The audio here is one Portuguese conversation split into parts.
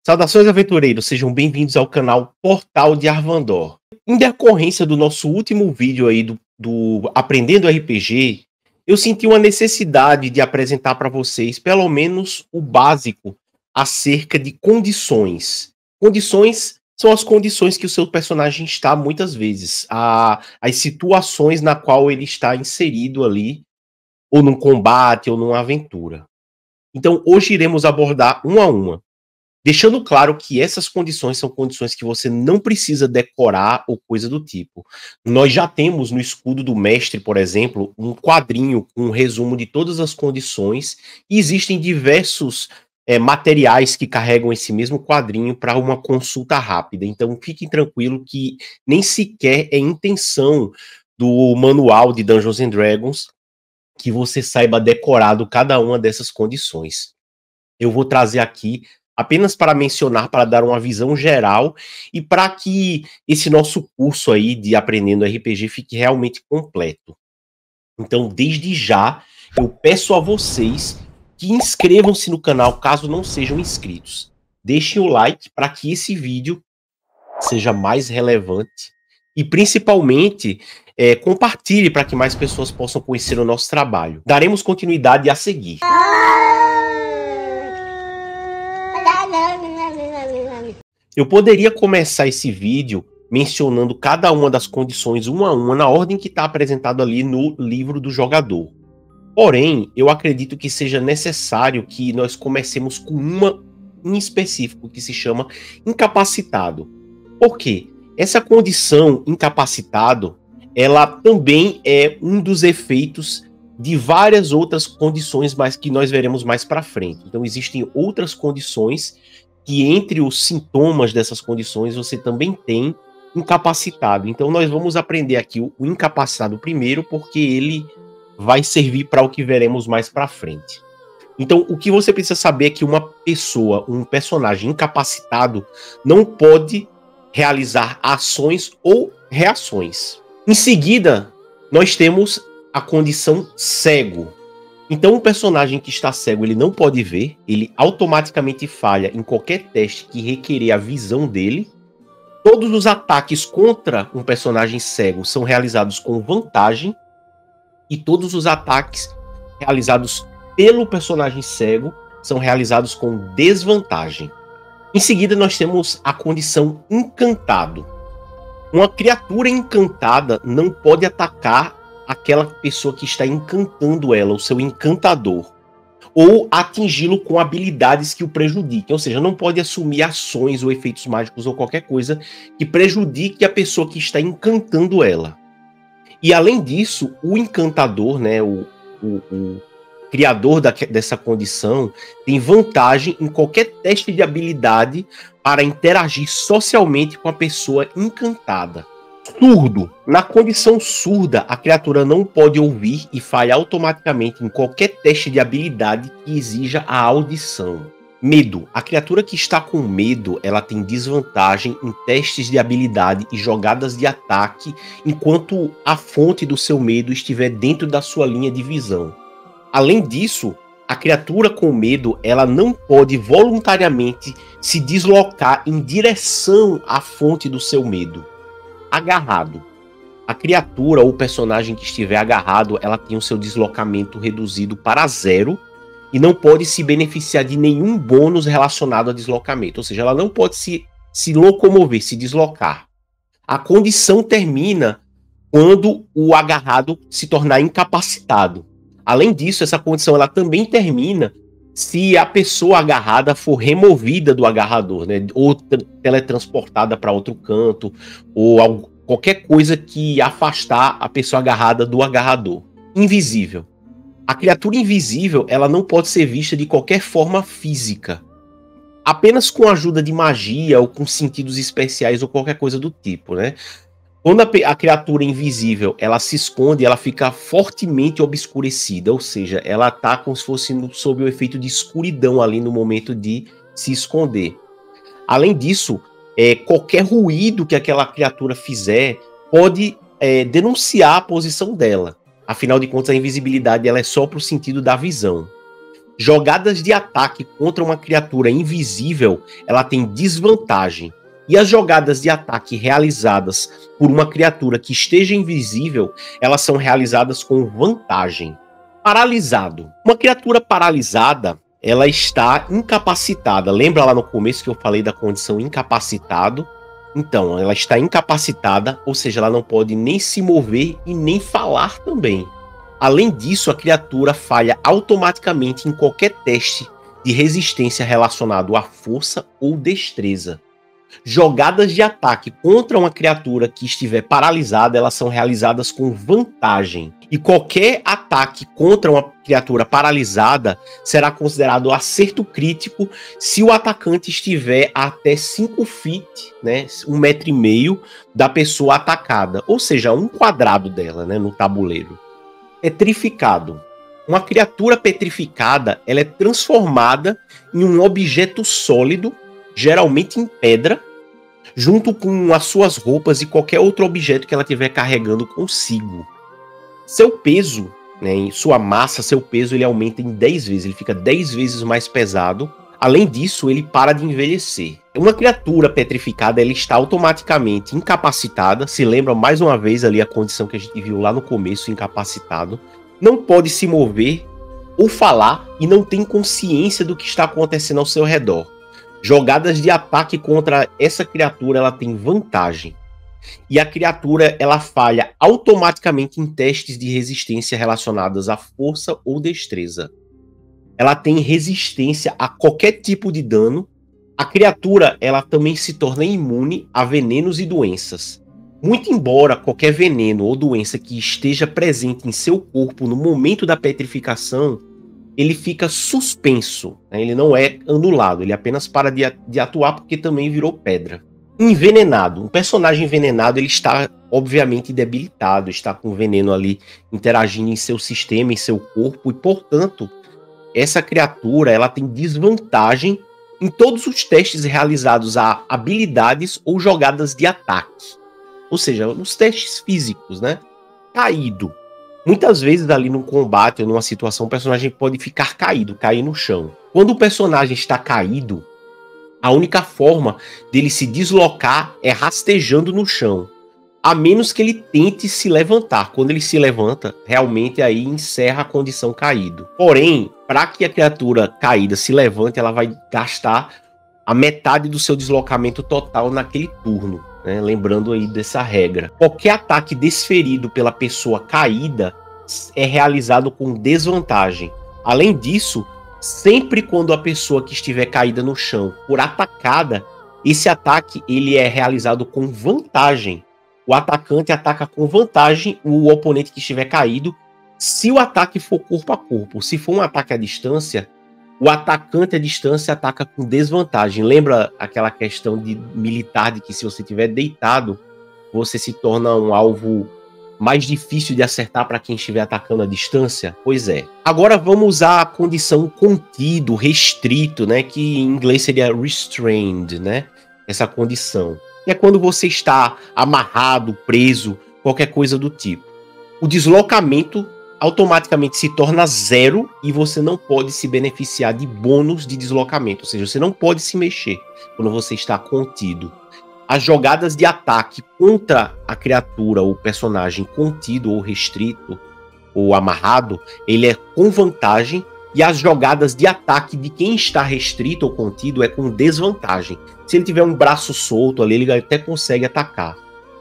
Saudações, aventureiros, sejam bem-vindos ao canal Portal de Arvandor. Em decorrência do nosso último vídeo aí do Aprendendo RPG, eu senti uma necessidade de apresentar para vocês pelo menos o básico acerca de condições. Condições são as condições que o seu personagem está muitas vezes, as situações na qual ele está inserido ali, ou num combate, ou numa aventura. Então, hoje iremos abordar uma a uma, deixando claro que essas condições são condições que você não precisa decorar ou coisa do tipo. Nós já temos no escudo do mestre, por exemplo, um quadrinho com um resumo de todas as condições, e existem diversos materiais que carregam esse mesmo quadrinho para uma consulta rápida. Então fiquem tranquilos que nem sequer é intenção do manual de Dungeons and Dragons que você saiba decorado cada uma dessas condições. Eu vou trazer aqui apenas para mencionar, para dar uma visão geral e para que esse nosso curso aí de Aprendendo RPG fique realmente completo. Então, desde já, eu peço a vocês que inscrevam-se no canal caso não sejam inscritos. Deixem o like para que esse vídeo seja mais relevante e, principalmente, compartilhe para que mais pessoas possam conhecer o nosso trabalho. Daremos continuidade a seguir. Eu poderia começar esse vídeo mencionando cada uma das condições uma a uma na ordem que está apresentado ali no livro do jogador. Porém, eu acredito que seja necessário que nós comecemos com uma em específico, que se chama incapacitado. Por quê? Essa condição incapacitado, ela também é um dos efeitos de várias outras condições mais que nós veremos mais para frente. Então, existem outras condições que entre os sintomas dessas condições você também tem incapacitado. Então nós vamos aprender aqui o incapacitado primeiro, porque ele vai servir para o que veremos mais para frente. Então o que você precisa saber é que uma pessoa, um personagem incapacitado não pode realizar ações ou reações. Em seguida, nós temos a condição cego. Então, um personagem que está cego, ele não pode ver, ele automaticamente falha em qualquer teste que requerer a visão dele. Todos os ataques contra um personagem cego são realizados com vantagem, e todos os ataques realizados pelo personagem cego são realizados com desvantagem. Em seguida, nós temos a condição encantado. Uma criatura encantada não pode atacar aquela pessoa que está encantando ela, o seu encantador, ou atingi-lo com habilidades que o prejudiquem, ou seja, não pode assumir ações ou efeitos mágicos ou qualquer coisa que prejudique a pessoa que está encantando ela. E além disso, o encantador, né, o criador dessa condição, tem vantagem em qualquer teste de habilidade para interagir socialmente com a pessoa encantada. Surdo. Na condição surda, a criatura não pode ouvir e falha automaticamente em qualquer teste de habilidade que exija a audição. Medo. A criatura que está com medo, ela tem desvantagem em testes de habilidade e jogadas de ataque, enquanto a fonte do seu medo estiver dentro da sua linha de visão. Além disso, a criatura com medo, ela não pode voluntariamente se deslocar em direção à fonte do seu medo. Agarrado. A criatura ou o personagem que estiver agarrado, ela tem o seu deslocamento reduzido para 0 e não pode se beneficiar de nenhum bônus relacionado a deslocamento. Ou seja, ela não pode se locomover, se deslocar. A condição termina quando o agarrado se tornar incapacitado. Além disso, essa condição ela também termina se a pessoa agarrada for removida do agarrador, né? Ou teletransportada para outro canto, ou qualquer coisa que afastar a pessoa agarrada do agarrador. Invisível. A criatura invisível, ela não pode ser vista de qualquer forma física. Apenas com a ajuda de magia, ou com sentidos especiais, ou qualquer coisa do tipo, né? Quando a criatura invisível, ela se esconde, ela fica fortemente obscurecida, ou seja, ela está como se fosse sob o efeito de escuridão ali no momento de se esconder. Além disso, qualquer ruído que aquela criatura fizer pode denunciar a posição dela. Afinal de contas, a invisibilidade ela é só para o sentido da visão. Jogadas de ataque contra uma criatura invisível, ela tem desvantagem. E as jogadas de ataque realizadas por uma criatura que esteja invisível, elas são realizadas com vantagem. Paralisado. Uma criatura paralisada, ela está incapacitada. Lembra lá no começo que eu falei da condição incapacitado? Então, ela está incapacitada, ou seja, ela não pode nem se mover e nem falar também. Além disso, a criatura falha automaticamente em qualquer teste de resistência relacionado à força ou destreza. Jogadas de ataque contra uma criatura que estiver paralisada, elas são realizadas com vantagem. E qualquer ataque contra uma criatura paralisada será considerado acerto crítico se o atacante estiver a até 5 feet, né, 1,5 metro da pessoa atacada, ou seja, 1 quadrado dela, né, no tabuleiro. Petrificado. Uma criatura petrificada, ela é transformada em um objeto sólido, geralmente em pedra, junto com as suas roupas e qualquer outro objeto que ela estiver carregando consigo. Seu peso, né, sua massa, seu peso, ele aumenta em 10 vezes, ele fica 10 vezes mais pesado. Além disso, ele para de envelhecer. Uma criatura petrificada, ela está automaticamente incapacitada. Se lembra mais uma vez ali a condição que a gente viu lá no começo, incapacitado. Não pode se mover ou falar e não tem consciência do que está acontecendo ao seu redor. Jogadas de ataque contra essa criatura, ela tem vantagem. E a criatura, ela falha automaticamente em testes de resistência relacionadas à força ou destreza. Ela tem resistência a qualquer tipo de dano. A criatura, ela também se torna imune a venenos e doenças. Muito embora qualquer veneno ou doença que esteja presente em seu corpo no momento da petrificação, ele fica suspenso, né? Ele não é anulado, ele apenas para de atuar porque também virou pedra. Envenenado. Um personagem envenenado, ele está obviamente debilitado, está com veneno ali interagindo em seu sistema, em seu corpo, e portanto, essa criatura, ela tem desvantagem em todos os testes realizados a habilidades ou jogadas de ataque. Ou seja, nos testes físicos, né? Caído. Muitas vezes ali num combate ou numa situação, o personagem pode ficar caído, cair no chão. Quando o personagem está caído, a única forma dele se deslocar é rastejando no chão. A menos que ele tente se levantar. Quando ele se levanta, realmente aí encerra a condição caído. Porém, para que a criatura caída se levante, ela vai gastar a metade do seu deslocamento total naquele turno, né? Lembrando aí dessa regra. Qualquer ataque desferido pela pessoa caída é realizado com desvantagem. Além disso, sempre quando a pessoa que estiver caída no chão for atacada, esse ataque ele é realizado com vantagem. O atacante ataca com vantagem o oponente que estiver caído, se o ataque for corpo a corpo. Se for um ataque à distância, o atacante à distância ataca com desvantagem. Lembra aquela questão de militar de que se você estiver deitado, você se torna um alvo mais difícil de acertar para quem estiver atacando à distância? Pois é. Agora vamos usar a condição contido, restrito, né? Que em inglês seria restrained, né? Essa condição. É quando você está amarrado, preso, qualquer coisa do tipo. O deslocamento automaticamente se torna 0 e você não pode se beneficiar de bônus de deslocamento. Ou seja, você não pode se mexer quando você está contido. As jogadas de ataque contra a criatura ou personagem contido ou restrito ou amarrado, ele é com vantagem. E as jogadas de ataque de quem está restrito ou contido é com desvantagem. Se ele tiver um braço solto ali, ele até consegue atacar.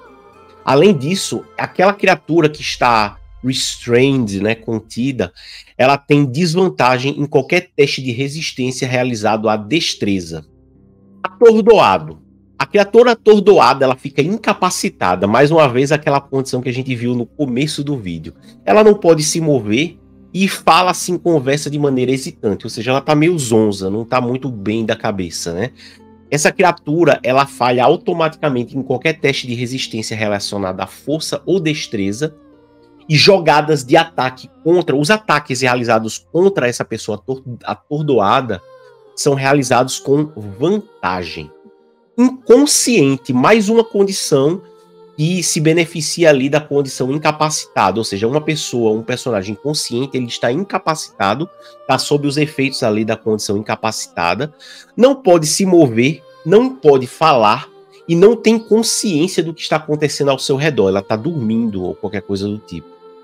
Além disso, aquela criatura que está restrained, né, contida, ela tem desvantagem em qualquer teste de resistência realizado à destreza. Atordoado. A criatura atordoada, ela fica incapacitada. Mais uma vez, aquela condição que a gente viu no começo do vídeo. Ela não pode se mover e fala assim, conversa de maneira hesitante, ou seja, ela tá meio zonza, não tá muito bem da cabeça, né? Essa criatura, ela falha automaticamente em qualquer teste de resistência relacionada à força ou destreza, e jogadas de ataque contra, os ataques realizados contra essa pessoa atordoada são realizados com vantagem. Inconsciente, mais uma condição que se beneficia ali da condição incapacitado, ou seja, uma pessoa, um personagem consciente, ele está incapacitado, está sob os efeitos ali da condição incapacitada, não pode se mover, não pode falar e não tem consciência do que está acontecendo ao seu redor, ela está dormindo ou qualquer coisa do tipo.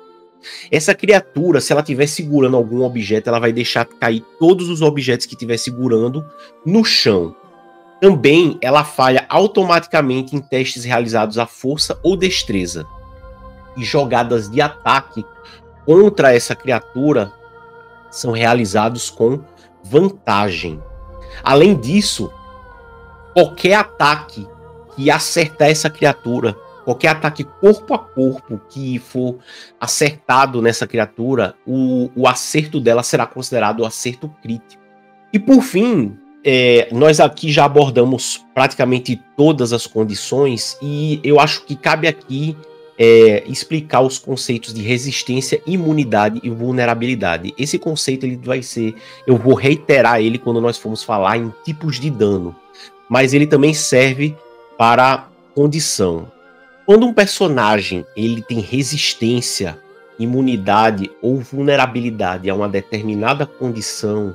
Essa criatura, se ela estiver segurando algum objeto, ela vai deixar cair todos os objetos que estiver segurando no chão. Também ela falha automaticamente em testes realizados à força ou destreza. E jogadas de ataque contra essa criatura são realizados com vantagem. Além disso, qualquer ataque que acertar essa criatura, qualquer ataque corpo a corpo que for acertado nessa criatura, o acerto dela será considerado um acerto crítico. E por fim, nós aqui já abordamos praticamente todas as condições e eu acho que cabe aqui explicar os conceitos de resistência, imunidade e vulnerabilidade. Esse conceito ele vai ser, eu vou reiterar ele quando nós formos falar em tipos de dano, mas ele também serve para condição. Quando um personagem ele tem resistência, imunidade ou vulnerabilidade a uma determinada condição,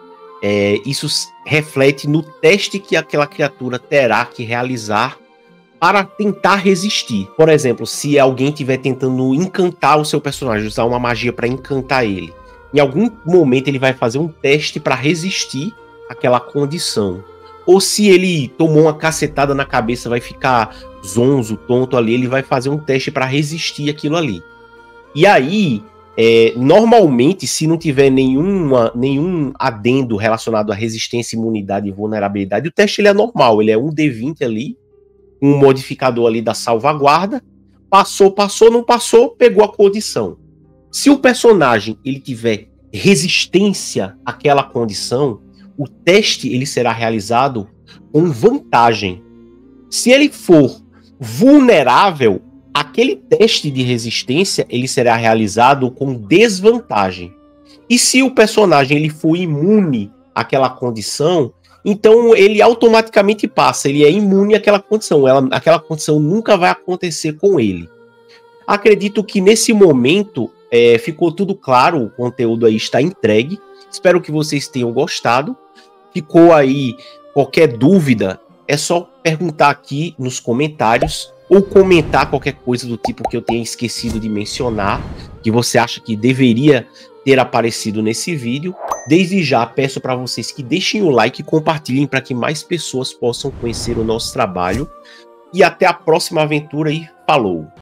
isso reflete no teste que aquela criatura terá que realizar para tentar resistir. Por exemplo, se alguém estiver tentando encantar o seu personagem, usar uma magia para encantar ele, em algum momento ele vai fazer um teste para resistir àquela condição. Ou se ele tomou uma cacetada na cabeça, vai ficar zonzo, tonto ali, ele vai fazer um teste para resistir aquilo ali. E aí, normalmente, se não tiver nenhum adendo relacionado à resistência, imunidade e vulnerabilidade, o teste ele é normal, ele é um D20 ali, um modificador ali da salvaguarda, passou, não passou, pegou a condição. Se o personagem ele tiver resistência àquela condição, o teste ele será realizado com vantagem. Se ele for vulnerável, aquele teste de resistência ele será realizado com desvantagem. E se o personagem ele for imune àquela condição, então ele automaticamente passa, ele é imune àquela condição. Aquela condição nunca vai acontecer com ele. Acredito que nesse momento ficou tudo claro, o conteúdo aí está entregue. Espero que vocês tenham gostado. Ficou aí qualquer dúvida, é só perguntar aqui nos comentários ou comentar qualquer coisa do tipo que eu tenha esquecido de mencionar, que você acha que deveria ter aparecido nesse vídeo. Desde já peço para vocês que deixem o like e compartilhem para que mais pessoas possam conhecer o nosso trabalho. E até a próxima aventura e falou!